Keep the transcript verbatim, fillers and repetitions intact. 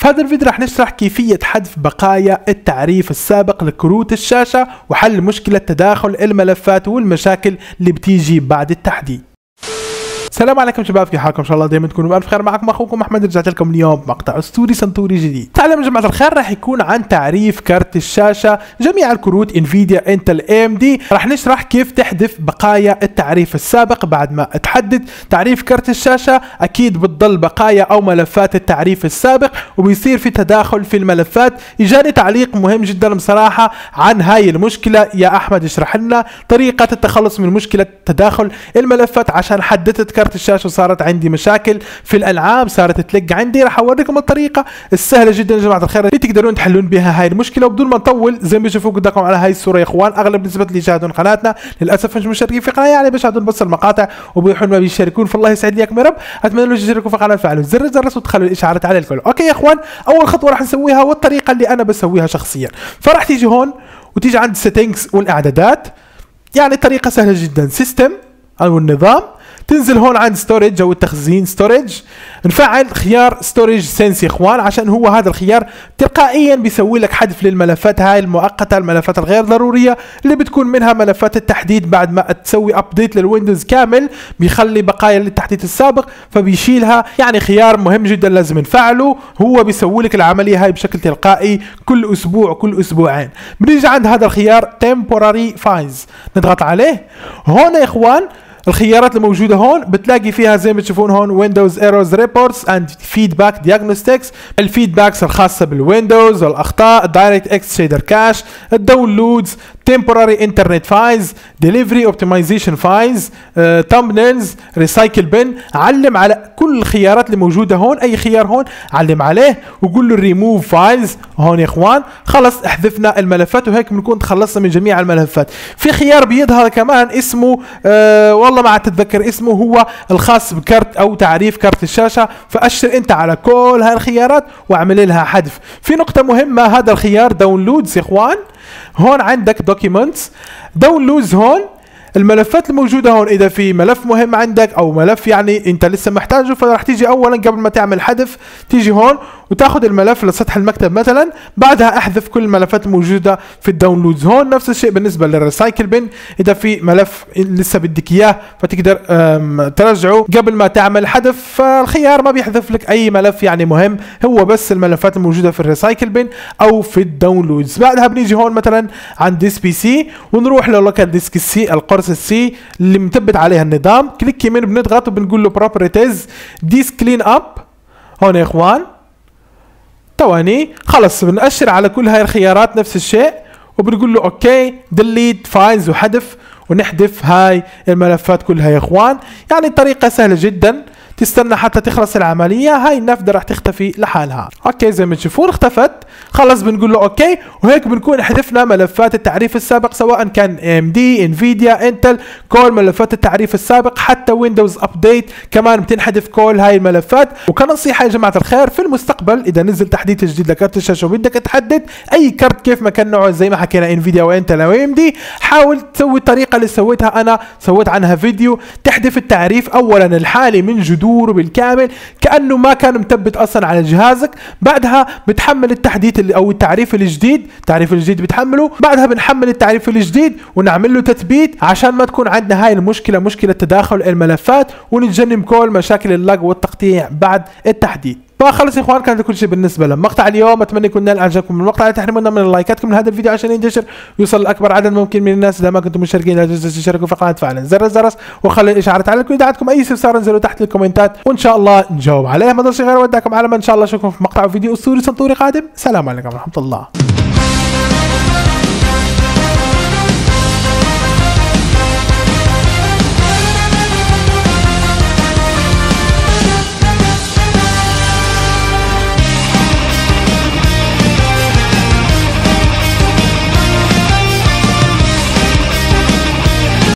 في هذا الفيديو راح نشرح كيفية حذف بقايا التعريف السابق لكروت الشاشة وحل مشكلة تداخل الملفات والمشاكل اللي بتيجي بعد التحديث. السلام عليكم شباب، كيف حالكم؟ ان شاء الله دائما تكونوا بألف خير. معكم اخوكم احمد، رجعت لكم اليوم بمقطع اسطوري سنطوري جديد. تعلم يا جماعه الخير راح يكون عن تعريف كارت الشاشه جميع الكروت انفيديا انتل اي ام دي. راح نشرح كيف تحذف بقايا التعريف السابق بعد ما تحدد تعريف كارت الشاشه. اكيد بتضل بقايا او ملفات التعريف السابق وبيصير في تداخل في الملفات. اجاني تعليق مهم جدا بصراحه عن هاي المشكله، يا احمد اشرح لنا طريقه التخلص من مشكله تداخل الملفات عشان حددت كارت الشاشه وصارت عندي مشاكل في الالعاب صارت تلق عندي. راح اوريكم الطريقه السهله جدا يا جماعه الخير اللي تقدرون تحلون بها هاي المشكله وبدون ما نطول. زي ما تشوفوا قدامكم على هاي الصوره يا اخوان، اغلب نسبه اللي يشاهدون قناتنا للاسف مش مشتركين في القناه، يعني بيشاهدون بس المقاطع وبيروحون ما بيشاركون. فالله يسعد لي اياكم يا رب. اتمنى لكم تشتركوا في القناه وتفعلوا زر الجرس وتخلوا الاشعارات على الكل. اوكي يا اخوان، اول خطوه راح نسويها والطريقه اللي انا بسويها شخصيا، فراح تيجي هون وتيجي عند السيتنجز والاعدادات. يعني طريقه سهله جدا، سيستم او النظام، تنزل هون عند ستورج او التخزين ستورج، نفعل خيار ستورج سنس يا اخوان عشان هو هذا الخيار تلقائيا بيسوي لك حذف للملفات هاي المؤقته، الملفات الغير ضروريه اللي بتكون منها ملفات التحديث. بعد ما تسوي ابديت للويندوز كامل بيخلي بقايا للتحديث السابق فبيشيلها. يعني خيار مهم جدا لازم نفعله، هو بيسوي لك العمليه هاي بشكل تلقائي كل اسبوع كل اسبوعين. بنيجي عند هذا الخيار temporary files نضغط عليه. هون يا اخوان الخيارات الموجوده هون بتلاقي فيها زي ما تشوفون هون ويندوز ايرورز ريبورتس اند فيدباك دياجنوستكس، الفيدباكس الخاصه بالويندوز والاخطاء، الدايركت اكس شيدر كاش، الداونلودز، temporary internet files، delivery optimization files، thumbnails، recycle bin. علم على كل الخيارات اللي موجوده هون، اي خيار هون علم عليه وقول له remove files. هون يا اخوان خلص احذفنا الملفات وهيك بنكون تخلصنا من جميع الملفات. في خيار بيظهر كمان اسمه أه والله ما اتذكر اسمه، هو الخاص بكارت او تعريف كارت الشاشه، فاشر انت على كل هاي الخيارات واعمل لها حذف. في نقطه مهمه، هذا الخيار داونلودز يا اخوان، هون عندك دوكيومنتس داونلودز، هون الملفات الموجوده هون اذا في ملف مهم عندك او ملف يعني انت لسه محتاجه فراح تيجي اولا قبل ما تعمل حذف تيجي هون وتاخذ الملف لسطح المكتب مثلا، بعدها احذف كل الملفات الموجوده في الداونلودز. هون نفس الشيء بالنسبه للريسايكل بن، اذا في ملف لسه بدك اياه فتقدر ترجعه قبل ما تعمل حذف. فالخيار ما بيحذف لك اي ملف يعني مهم، هو بس الملفات الموجوده في الريسايكل بن او في الداونلودز. بعدها بنيجي هون مثلا عند ديس بي سي ونروح للوكال ديسك السي، القرص السي اللي مثبت عليها النظام، كليك يمين بنضغط وبنقول له بروبرتيز ديس كلين اب. هون يا اخوان ثواني خلص بنأشر على كل هاي الخيارات نفس الشيء وبنقول له اوكي ديليت فايلز وحذف ونحذف هاي الملفات كلها يا اخوان. يعني الطريقه سهله جدا، تستنى حتى تخلص العمليه، هاي النافذه راح تختفي لحالها. اوكي زي ما تشوفون اختفت، خلص بنقول له اوكي وهيك بنكون حذفنا ملفات التعريف السابق سواء كان ام دي انفيديا انتل، كل ملفات التعريف السابق، حتى ويندوز ابديت كمان بتنحذف كل هاي الملفات. وكنصيحه يا جماعه الخير، في المستقبل اذا نزل تحديث جديد لكارت الشاشه وبدك تحدد اي كارت كيف ما كان نوعه زي ما حكينا انفيديا وانتل او ام دي، حاول تسوي الطريقه اللي سويتها انا، سويت عنها فيديو، تحذف التعريف اولا الحالي من جذور بالكامل كأنه ما كان مثبت اصلا على جهازك. بعدها بتحمل التحديث اللي او التعريف الجديد، التعريف الجديد بتحمله، بعدها بنحمل التعريف الجديد ونعمل له تثبيت عشان ما تكون عندنا هاي المشكله، مشكله تداخل الملفات، ونتجنب كل مشاكل اللاج والتقطيع بعد التحديث. فخلص يا اخوان، كان كل شيء بالنسبه لمقطع اليوم. اتمنى يكون نال اعجابكم من المقطع، لا تحرمونا من لايكاتكم من هذا الفيديو عشان ينتشر ويوصل لاكبر عدد ممكن من الناس. اذا ما كنتم مشتركين لا تنسوا تشتركوا في القناه وتفعلوا زر الجرس وخلي الاشعارات على الكل. اذا عندكم اي استفسار انزلوا تحت الكومنتات وان شاء الله نجاوب عليه. ما ضلش غير ودعكم على ما ان شاء الله اشوفكم في مقطع وفيديو اسطوري سنطوري قادم. سلام عليكم ورحمه الله.